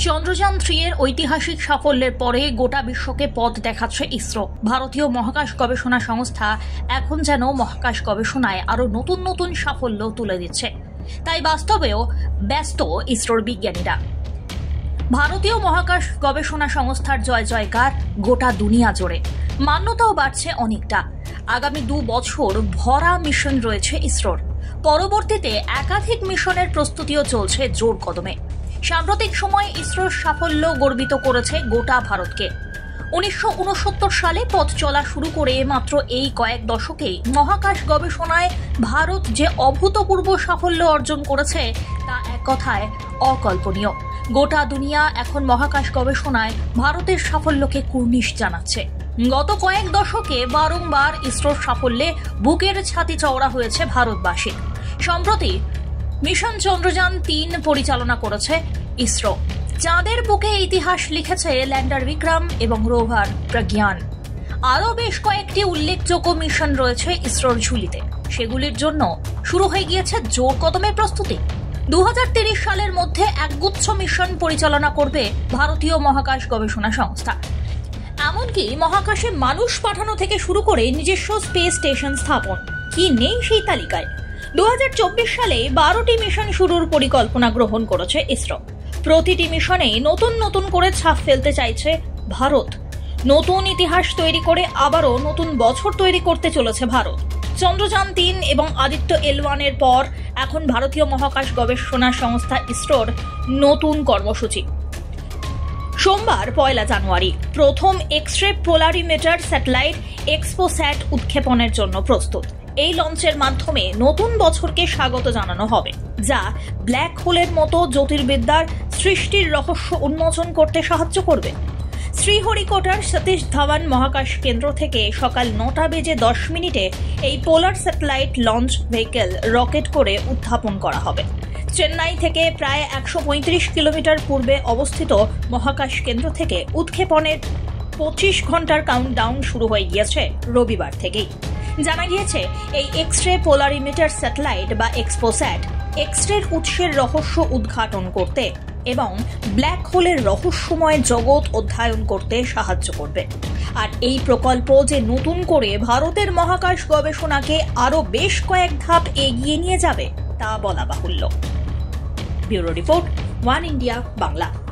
চন্দ্রযান-3 এর ঐতিহাসিক সাফল্যের পরে গোটা বিশ্বকে পথ দেখাচ্ছে ইসরো। ভারতীয় মহাকাশ গবেষণা সংস্থা এখন যেন মহাকাশ গবেষণায় আরো নতুন নতুন সাফল্য তুলে দিচ্ছে। তাই বাস্তবেও ব্যস্ত ইসরোর বিজ্ঞানীরা। ভারতীয় মহাকাশ গবেষণা সংস্থার জয় জয়কার গোটা দুনিয়া জুড়ে, মান্যতাও বাড়ছে অনেকটা। আগামী 2 বছর ভরা মিশন রয়েছে ইসরোর। পরবর্তীতে একাধিক মিশনের প্রস্তুতিও চলছে জোর কদমে। সাম্প্রতিক সময়ে ইসরোর সাফল্য গর্বিত করেছে গোটা ভারতকে। 1969 সালে পথ চলা শুরু করে মাত্র এই কয়েক দশকেই মহাকাশ গবেষণায় ভারত যে অভূতপূর্ব সাফল্য অর্জন করেছে তা এক কথায় অকল্পনীয়। গোটা দুনিয়া এখন মহাকাশ গবেষণায় ভারতের সাফল্যকে কুর্নিশ জানাচ্ছে। গত কয়েক দশকে বারংবার ইসরোর সাফল্যে বুকের ছাতি চওড়া হয়েছে ভারতবাসী। সম্প্রতি মিশন চন্দ্রযান-3 পরিচালনা করেছে ইসরো। চাঁদের বুকে ইতিহাস লিখেছে ল্যান্ডার বিক্রম এবং রোভার প্রজ্ঞান। আরও বেশ কয়েকটি উল্লেখযোগ্য মিশন রয়েছে ইসরোর ঝুলিতে। সেগুলির জন্য শুরু হয়ে গিয়েছে জোর কদমের প্রস্তুতি। 2030 সালের মধ্যে একগুচ্ছ মিশন পরিচালনা করবে ভারতীয় মহাকাশ গবেষণা সংস্থা। এমনকি মহাকাশে মানুষ পাঠানো থেকে শুরু করে নিজস্ব স্পেস স্টেশন স্থাপন কি নেই সেই তালিকায়। 2024 সালে 12টি মিশন শুরুর পরিকল্পনা গ্রহণ করেছে ইসরো। প্রতিটি মিশনে নতুন নতুন করে ছাপ ফেলতে চাইছে ভারত। নতুন ইতিহাস তৈরি করে আবারও নতুন বছর তৈরি করতে চলেছে ভারত। চন্দ্রযান-3 এবং আদিত্য L1 এর পর এখন ভারতীয় মহাকাশ গবেষণা সংস্থা ইসরোর নতুন কর্মসূচি। সোমবার 1 জানুয়ারি প্রথম এক্স-রে পোলারিমিটার স্যাটেলাইট এক্সপোস্যাট উৎক্ষেপণের জন্য প্রস্তুত। এই লঞ্চের মাধ্যমে নতুন বছরকে স্বাগত জানানো হবে, যা ব্ল্যাক হোলের মতো জ্যোতির্বিদ্যার সৃষ্টির রহস্য উন্মোচন করতে সাহায্য করবে। শ্রীহরিকোটার সতীশ ধাওয়ান মহাকাশ কেন্দ্র থেকে সকাল 9:10 এই polar satellite launch vehicle rocket করে উৎক্ষেপণ করা হবে। চেন্নাই থেকে প্রায় 135 কিলোমিটার পূর্বে অবস্থিত মহাকাশ কেন্দ্র থেকে উৎক্ষেপণের 25 ঘন্টার কাউন্টডাউন শুরু হয়ে গিয়েছে রবিবার থেকেই। জানা গিয়েছে এই এক্স-রে পোলারিমিটার স্যাটেলাইট বা এক্সপোস্যাট এক্স-রের উৎসের রহস্য উদ্ঘাটন করতে এবং ব্ল্যাক হোলের রহস্যময় জগৎ অধ্যয়ন করতে সাহায্য করবে। আর এই প্রকল্প যে নতুন করে ভারতের মহাকাশ গবেষণাকে আরও বেশ কয়েক ধাপ এগিয়ে নিয়ে যাবে তা বলা বাহুল্য। Bureau report, One India Bangla.